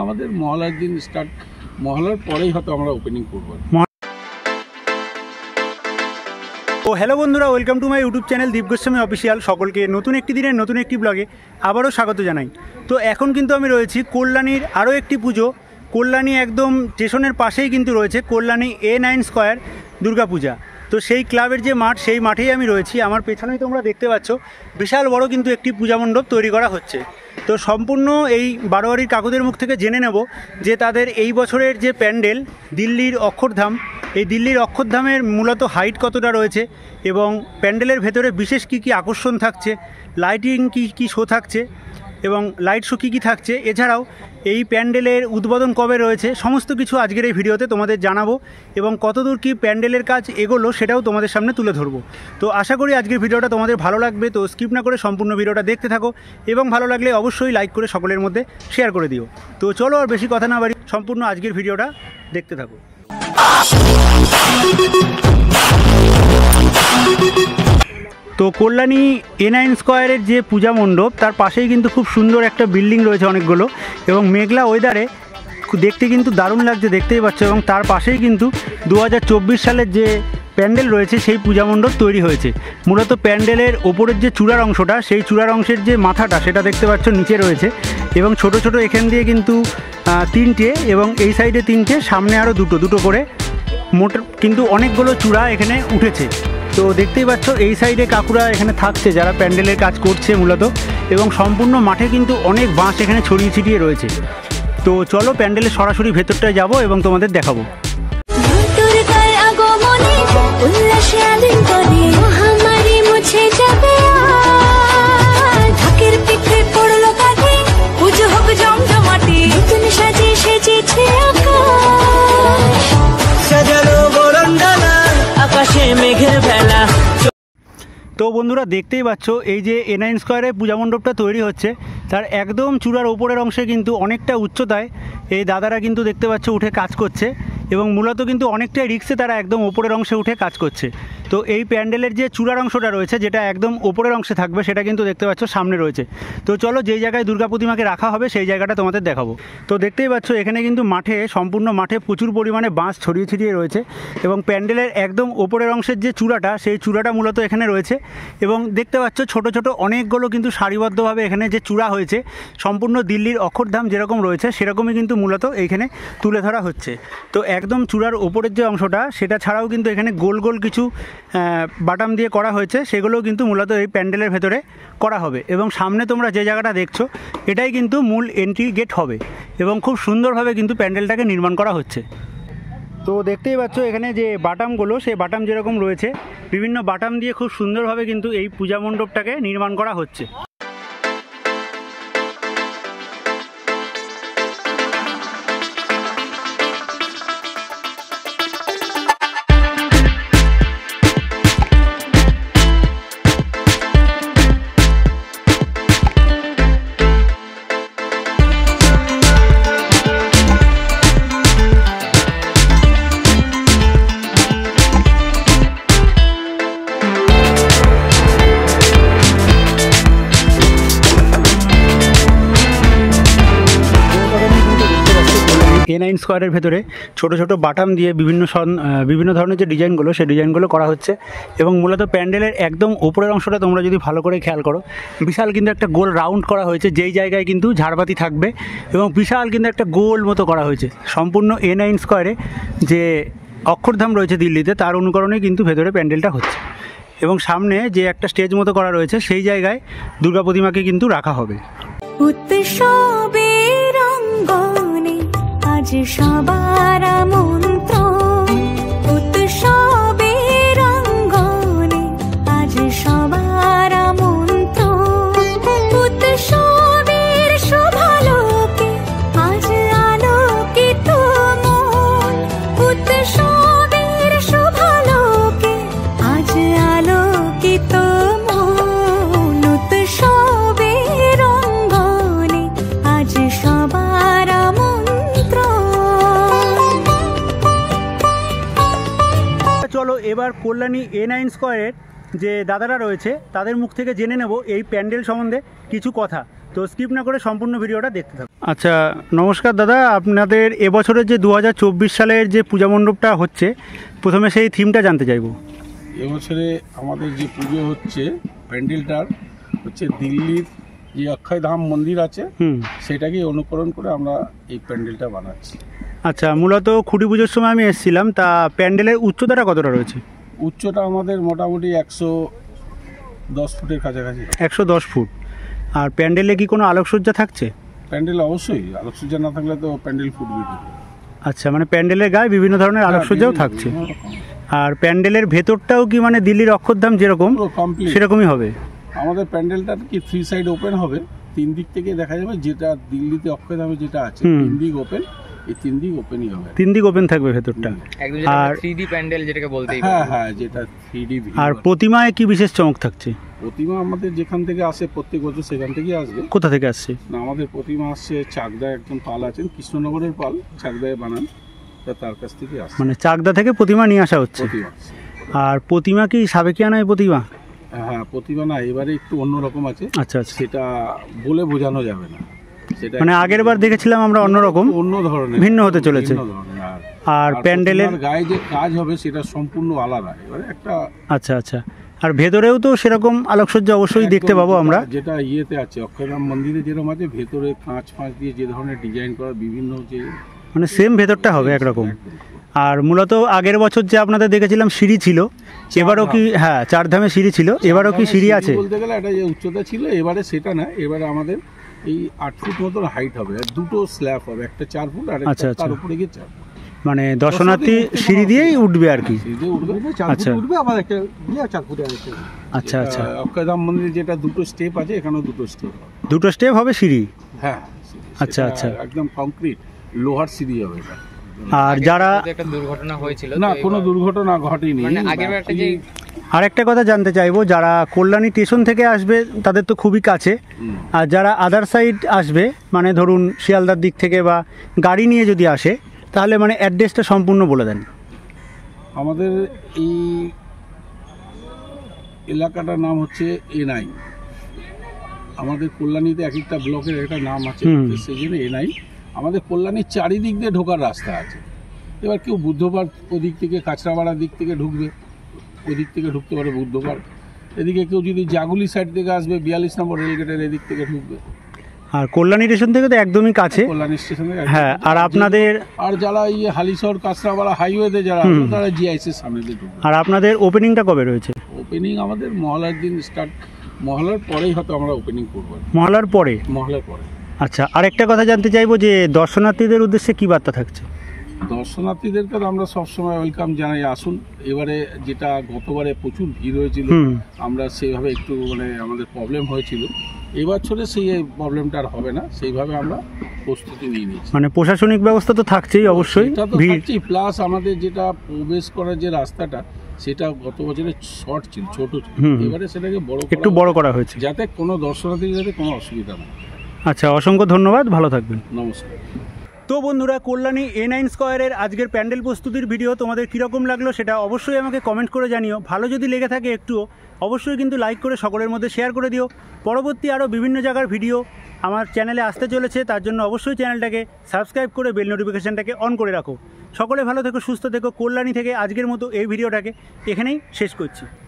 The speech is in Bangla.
আমাদের মহালয়ার দিন স্টার্ট, মহালয়ার পরেই হয়তো আমরা ওপেনিং করব। ও হ্যালো বন্ধুরা, welcome to my YouTube channel Dip Goswami official. সকলকে নতুন একটি দিনের নতুন একটি ব্লগে আবারও স্বাগত জানাই। তো এখন কিন্তু আমি রয়েছি কল্যাণীর আরও একটি পুজো। কল্যাণী একদম স্টেশনের পাশেই কিন্তু রয়েছে কল্যাণী A9 স্কোয়ার দুর্গাপূজা। তো সেই ক্লাবের যে মাঠ, সেই মাঠেই আমি রয়েছি। আমার পেছনেই তোমরা দেখতে পাচ্ছ বিশাল বড় কিন্তু একটি পূজা মণ্ডপ তৈরি করা হচ্ছে। তো সম্পূর্ণ এই বারোয়ারির কাকুদের মুখ থেকে জেনে নেব যে তাদের এই বছরের যে প্যান্ডেল দিল্লির অক্ষরধাম, এই দিল্লির অক্ষরধামের মূলত হাইট কতটা রয়েছে এবং প্যান্ডেলের ভেতরে বিশেষ কী কী আকর্ষণ থাকছে, লাইটিং কী শো থাকছে এবং লাইট শো কী থাকছে, এছাড়াও এই প্যান্ডেলের উদ্বোধন কবে রয়েছে, সমস্ত কিছু আজকের এই ভিডিওতে তোমাদের জানাবো এবং কতদূর কি প্যান্ডেলের কাজ এগোলো সেটাও তোমাদের সামনে তুলে ধরবো। তো আশা করি আজকের ভিডিওটা তোমাদের ভালো লাগবে। তো স্কিপ না করে সম্পূর্ণ ভিডিওটা দেখতে থাকো এবং ভালো লাগলে অবশ্যই লাইক করে সকলের মধ্যে শেয়ার করে দিও। তো চলো আর বেশি কথা না বাড়ি, সম্পূর্ণ আজকের ভিডিওটা দেখতে থাকো। তো কল্যাণী A9 স্কোয়ারের যে পূজা মণ্ডপ, তার পাশেই কিন্তু খুব সুন্দর একটা বিল্ডিং রয়েছে অনেকগুলো এবং মেঘলা ওয়েদারে দেখতে কিন্তু দারুণ লাগছে, দেখতেই পাচ্ছ। এবং তার পাশেই কিন্তু 2024 সালের যে প্যান্ডেল রয়েছে সেই পূজা মণ্ডপ তৈরি হয়েছে। মূলত প্যান্ডেলের ওপরের যে চূড়ার অংশটা, সেই চূড়ার অংশের যে মাথাটা সেটা দেখতে পাচ্ছ নিচে রয়েছে এবং ছোট ছোট এখান দিয়ে কিন্তু 3টে এবং এই সাইডে 3টে, সামনে আরও দুটো করে মোট কিন্তু অনেকগুলো চূড়া এখানে উঠেছে। তো দেখতেই পাচ্ছ এই সাইডে কাকুরা এখানে থাকছে যারা প্যান্ডেলের কাজ করছে মূলত, এবং সম্পূর্ণ মাঠে কিন্তু অনেক বাঁশ এখানে ছড়িয়ে ছিটিয়ে রয়েছে। তো চলো প্যান্ডেলের সরাসরি ভেতরটায় যাব এবং তোমাদের দেখাবো। তো বন্ধুরা দেখতেই পাচ্ছ এই যে A9 স্কোয়ারে পূজা মণ্ডপটা তৈরি হচ্ছে, তার একদম চূড়ার ওপরের অংশে কিন্তু অনেকটা উচ্চতায় এই দাদারা কিন্তু দেখতে পাচ্ছ উঠে কাজ করছে এবং মূলত কিন্তু অনেকটাই রিস্কে তারা একদম ওপরের অংশে উঠে কাজ করছে। তো এই প্যান্ডেলের যে চূড়ার অংশটা রয়েছে, যেটা একদম ওপরের অংশে থাকবে, সেটা কিন্তু দেখতে পাচ্ছ সামনে রয়েছে। তো চলো যেই জায়গায় দুর্গা প্রতিমাকে রাখা হবে সেই জায়গাটা তোমাদের দেখাবো। তো দেখতেই পাচ্ছ এখানে কিন্তু মাঠে, সম্পূর্ণ মাঠে প্রচুর পরিমাণে বাঁশ ছড়িয়ে ছিটিয়ে রয়েছে এবং প্যান্ডেলের একদম ওপরের অংশের যে চূড়াটা, সেই চূড়াটা মূলত এখানে রয়েছে এবং দেখতে পাচ্ছ ছোট ছোট অনেকগুলো কিন্তু সারিবদ্ধভাবে এখানে যে চূড়া হয়েছে, সম্পূর্ণ দিল্লির অক্ষরধাম যেরকম রয়েছে সেরকমই কিন্তু মূলত এইখানে তুলে ধরা হচ্ছে। তো একদম চূড়ার ওপরের যে অংশটা, সেটা ছাড়াও কিন্তু এখানে গোল গোল কিছু বাটাম দিয়ে করা হয়েছে, সেগুলোও কিন্তু মূলত এই প্যান্ডেলের ভেতরে করা হবে। এবং সামনে তোমরা যে জায়গাটা দেখছো এটাই কিন্তু মূল এন্ট্রি গেট হবে এবং খুব সুন্দরভাবে কিন্তু প্যান্ডেলটাকে নির্মাণ করা হচ্ছে। তো দেখতেই পাচ্ছ এখানে যে বাটামগুলো, সেই বাটাম যেরকম রয়েছে, বিভিন্ন বাটাম দিয়ে খুব সুন্দরভাবে কিন্তু এই পূজা মণ্ডপটাকে নির্মাণ করা হচ্ছে। A9 স্কোয়ারের ভেতরে ছোট ছোট বাটাম দিয়ে বিভিন্ন ধরনের যে ডিজাইনগুলো, সেই ডিজাইনগুলো করা হচ্ছে এবং মূলত প্যান্ডেলের একদম ওপরের অংশটা তোমরা যদি ভালো করে খেয়াল করো, বিশাল কিন্তু একটা গোল রাউন্ড করা হয়েছে, যেই জায়গায় কিন্তু ঝাড়বাতি থাকবে এবং বিশাল কিন্তু একটা গোল মতো করা হয়েছে। সম্পূর্ণ A9 স্কোয়ারে যে অক্ষরধাম রয়েছে দিল্লিতে, তার অনুকরণেই কিন্তু ভেতরে প্যান্ডেলটা হচ্ছে এবং সামনে যে একটা স্টেজ মতো করা রয়েছে, সেই জায়গায় দুর্গা প্রতিমাকে কিন্তু রাখা হবে। সবার মন্ত্র উৎসবের রঙ্গনে, আজ সবার মন্ত্র উৎসবের শোভালোকে, আজ আলোকিত মন উৎসবের শোভালোকে, আজ আলোকিত মন উৎসবের রঙ্গনে, আজ সবার চলো এবার কল্যাণী A9 স্কোয়ারের যে দাদারা রয়েছে তাদের মুখ থেকে জেনে নেব এই প্যান্ডেল সম্বন্ধে কিছু কথা। তো স্কিপ না করে সম্পূর্ণ ভিডিওটা দেখতে থাকুন। আচ্ছা, নমস্কার দাদা, আপনাদের এবছরের যে 2024 সালের যে পূজা মণ্ডপটা হচ্ছে, প্রথমে সেই থিমটা জানতে চাইবো। এবছরে আমাদের যে পুজো হচ্ছে প্যান্ডেলটার হচ্ছে দিল্লির যে অক্ষয়ধাম মন্দির আছে সেটাকে অনুকরণ করে আমরা এই প্যান্ডেলটা বানাচ্ছি। আচ্ছা, মূলত খুঁটি পুজোর সময় আমি এসেছিলাম, তা প্যান্ডেলের উচ্চতাটা কতটা রয়েছে? উচ্চতা আমাদের মোটামুটি 110 ফুটের কাছাকাছি। 110 ফুট। আর প্যান্ডেলে কি কোনো আলোকসজ্জা থাকছে? প্যান্ডেল অবশ্যই, আলোকসজ্জা না থাকলে তো প্যান্ডেল ফুটবে কি করে? আচ্ছা, মানে প্যান্ডেলের গায়ে বিভিন্ন ধরনের আলোকসজ্জাও থাকছে। আর প্যান্ডেলের ভেতরটাও কি মানে দিল্লির অক্ষরধাম যেরকম সেরকমই হবে? আমাদের প্যান্ডেলটা কি 3 সাইড ওপেন হবে, 3 দিক থেকে দেখা যাবে, যেটা দিল্লিতে অক্ষয়ধামে যেটা আছে 3 দিক ওপেন, এই 3 দিক ওপেনই হবে। 3 দিক ওপেন থাকবে ভেতরটা। আর 3D প্যান্ডেল যেটাকে বলতেই পারে। হ্যাঁ, যেটা 3D। আর প্রতিমায় কি বিশেষ চমক থাকছে? প্রতিমা আমাদের যেখান থেকে আসে প্রত্যেক বছর সেখান থেকেই আসবে। কোথা থেকে আসছে? না, আমাদের প্রতিমা আসছে চাকদায়, একজন পাল আছেন কৃষ্ণনগরের পাল, চাকদায় বানান, তার কাছ থেকে আসছে। মানে চাকদা থেকে প্রতিমা নিয়ে আসা হচ্ছে। আর প্রতিমা কি সাবেকিয়ানায় প্রতিমা? হ্যাঁ, প্রতিমা না, এবারে একটু অন্যরকম আছে। আচ্ছা আচ্ছা, সেটা বলে বোঝানো যাবে না। সেটা মানে আগের বার দেখেছিলাম আমরা অন্যরকম, অন্য ধরনের, ভিন্ন হতে চলেছে। আর প্যান্ডেলের গায়ে যে কাজ হবে সেটা সম্পূর্ণ আলাদা এবারে একটা। আচ্ছা আচ্ছা, আর ভেতরেও তো সেরকম আলোকসজ্জা অবশ্যই দেখতে পাবো আমরা। যেটা ইয়েতে আছে অক্ষয়ধাম মন্দিরে যেরকম আছে, ভেতরে কাঁচ দিয়ে যে ধরনের ডিজাইন করা বিভিন্ন, যে মানে সেম ভেতরটা হবে একরকম। আর মূলত আগের বছর যে আপনাদের দেখেছিলাম সিঁড়ি ছিল, এবারও কি? হ্যাঁ, 4 ধামে সিঁড়ি ছিল, এবারও কি সিঁড়ি আছে? বলতে গেলে একটা যে উচ্চতা ছিল, এবারে সেটা না, এবারে আমাদের এই 8 ফুট মতন হাইট হবে, আর দুটো স্ল্যাব হবে, একটা 4 ফুট আর একটা তার উপরে গিয়ে 4 ফুট। মানে দর্শনার্থী সিঁড়ি দিয়েই উঠবে আর কি? সিঁড়ি দিয়ে উঠবে, 4 আচ্ছা ফুট উঠবে, আবার একটা দিয়ে 4 ফুটে আছে। আচ্ছা আচ্ছা, অক্ষয়ধাম মন্দিরে যেটা দুটো স্টেপ আছে, এখানেও দুটো স্টেপ হবে। দুটো স্টেপ হবে সিঁড়ি? হ্যাঁ। আচ্ছা আচ্ছা, একদম কংক্রিট লোহার সিঁড়ি হবে এটা। আর যারা একটা দুর্ঘটনা হয়েছিল না, কোনো দুর্ঘটনা ঘটেনি। মানে আগের একটা যে আরেকটা কথা জানতে চাইবো, যারা কল্যাণী স্টেশন থেকে আসবে তাদের তো খুবই কাছে, আর যারা আদার সাইড আসবে, মানে ধরুন শিয়ালদার দিক থেকে বা গাড়ি নিয়ে যদি আসে, তাহলে মানে অ্যাড্রেসটা সম্পূর্ণ বলে দেন। আমাদের এই এলাকাটার নাম হচ্ছে এনআই। আমাদের কল্যাণীতে এক একটা ব্লকের একটা নাম আছে, সেই জন্য এনআই। আমাদের কল্যাণীর চারিদিক দিয়ে ঢোকার রাস্তা আছে। এবার কেউ বুদ্ধবার ওদিক থেকে, কাঁচরাপাড়ার দিক থেকে ঢুকবে, ওদিক থেকে ঢুকতে পারে বুদ্ধবার। এদিকে কেউ যদি জাগুলি সাইড থেকে আসবে, 42 নম্বর রেলগেটের এদিক থেকে ঢুকবে। আর কল্যাণী স্টেশন থেকে তো একদমই কাছে, কল্যাণী স্টেশন থেকে। হ্যাঁ, আর আপনাদের আর যারা হালিশহর কাঁচরাপাড়া হাইওয়েতে যারা তারা জিআইসির সামনে দিয়ে ঢুকবে। আর আপনাদের ওপেনিংটা কবে রয়েছে? ওপেনিং আমাদের মহলার দিন স্টার্ট, মহলার পরেই হয়তো আমরা ওপেনিং করবো। মহলার পরে? মহলার পরে। আচ্ছা, আরেকটা কথা জানতে চাইবো যে দর্শনার্থীদের উদ্দেশ্যে কি বার্তা থাকছে? দর্শনার্থীদেরকে তো আমরা সবসময় ওয়েলকাম জানাই, আসুন। এবারে যেটা গতবারে প্রচুর ভিড় হয়েছিল, আমরা সেইভাবে একটু মানে আমাদের প্রবলেম হয়েছিল, এবছরে সেই প্রবলেমটা আর হবে না, সেইভাবে আমরা প্রস্তুতি নিয়ে নিয়েছি। মানে প্রশাসনিক ব্যবস্থা তো থাকছেই অবশ্যই, প্লাস আমাদের যেটা প্রবেশ করার যে রাস্তাটা, সেটা গত বছরে শর্ট ছিল, ছোট ছিল, এবারে সেটাকে একটু বড় করা হয়েছে, যাতে কোনো দর্শনার্থীর যাতে কোনো অসুবিধা না। আচ্ছা, অসংখ্য ধন্যবাদ, ভালো থাকবেন। নমস্কার। তো বন্ধুরা, কল্যাণী A9 স্কয়ারের আজকের প্যান্ডেল প্রস্তুতির ভিডিও তোমাদের কীরকম লাগলো সেটা অবশ্যই আমাকে কমেন্ট করে জানিও। ভালো যদি লেগে থাকে একটুও, অবশ্যই কিন্তু লাইক করে সকলের মধ্যে শেয়ার করে দিও। পরবর্তী আরও বিভিন্ন জায়গার ভিডিও আমার চ্যানেলে আসতে চলেছে, তার জন্য অবশ্যই চ্যানেলটাকে সাবস্ক্রাইব করে বেল নোটিফিকেশানটাকে অন করে রাখো। সকলে ভালো থেকো, সুস্থ থেকো। কল্যাণী থেকে আজকের মতো এই ভিডিওটাকে এখানেই শেষ করছি।